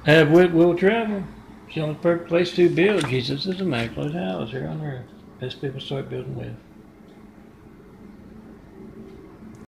Have wit will travel. It's the only perfect place to build. Jesus is immaculate house here on earth. Best people start building with.